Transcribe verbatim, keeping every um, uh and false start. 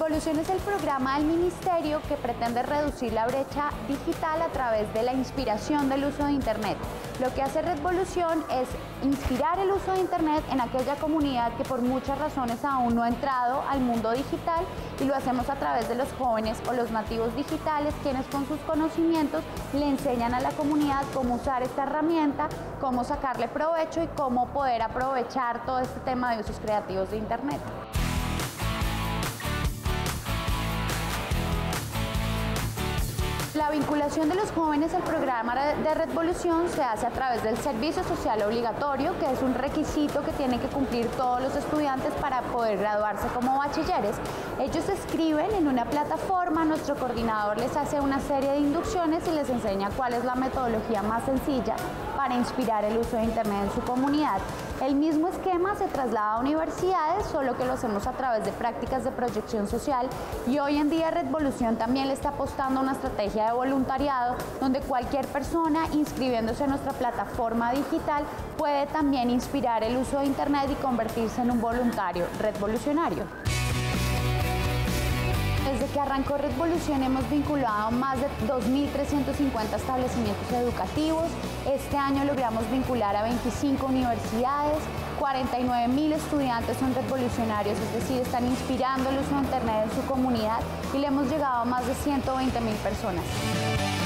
Redvolución es el programa del Ministerio que pretende reducir la brecha digital a través de la inspiración del uso de Internet. Lo que hace Redvolución es inspirar el uso de Internet en aquella comunidad que por muchas razones aún no ha entrado al mundo digital, y lo hacemos a través de los jóvenes o los nativos digitales, quienes con sus conocimientos le enseñan a la comunidad cómo usar esta herramienta, cómo sacarle provecho y cómo poder aprovechar todo este tema de usos creativos de Internet. La vinculación de los jóvenes al programa de Redvolución se hace a través del servicio social obligatorio, que es un requisito que tienen que cumplir todos los estudiantes para poder graduarse como bachilleres. Ellos se inscriben en una plataforma, nuestro coordinador les hace una serie de inducciones y les enseña cuál es la metodología más sencilla para inspirar el uso de Internet en su comunidad. El mismo esquema se traslada a universidades, solo que lo hacemos a través de prácticas de proyección social, y hoy en día Redvolución también le está apostando a una estrategia de voluntariado donde cualquier persona inscribiéndose en nuestra plataforma digital puede también inspirar el uso de Internet y convertirse en un voluntario redvolucionario. Desde que arrancó Redvolución hemos vinculado más de dos mil trescientos cincuenta establecimientos educativos. Este año logramos vincular a veinticinco universidades, cuarenta y nueve mil estudiantes son redvolucionarios, es decir, están inspirando el uso de Internet en su comunidad, y le hemos llegado a más de ciento veinte mil personas.